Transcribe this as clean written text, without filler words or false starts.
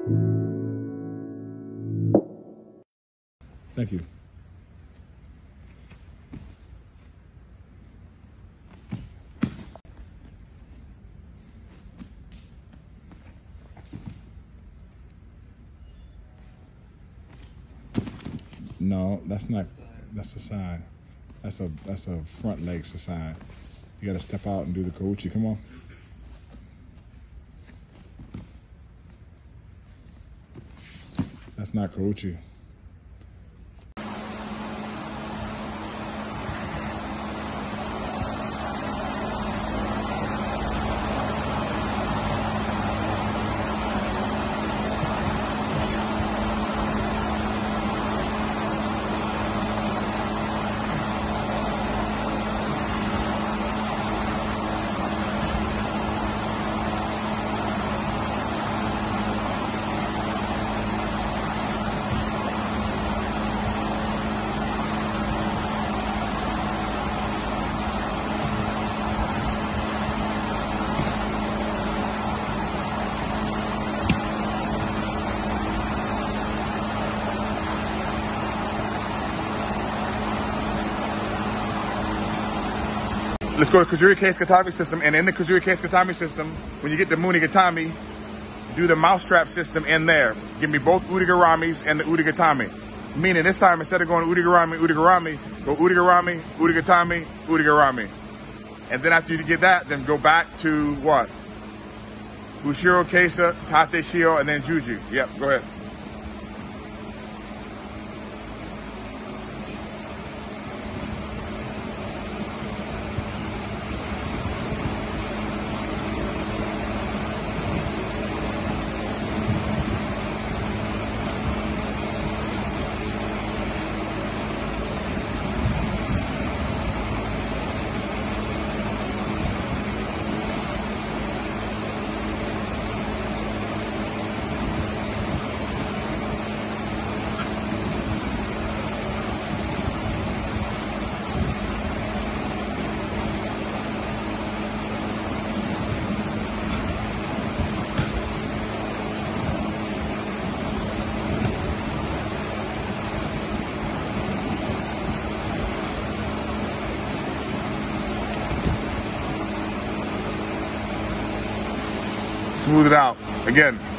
Thank you. No, that's not. That's the side. That's a front leg's the side. You got to step out and do the Karuchi. Come on. That's not Karuchi. Let's go to Kuzuri Case Gatami system, and in the Kuzuri Case Gatami system, when you get the Muni Gatami, do the mousetrap system in there. Give me both Udigaramis and the Udigatami. Meaning this time, instead of going Udigarami, go Udigarami, Udigatami, Udigarami. And then after you get that, then go back to what? Bushiro, Keisa, Tate, Shio, and then Juju. Yep, go ahead. Smooth it out. Again,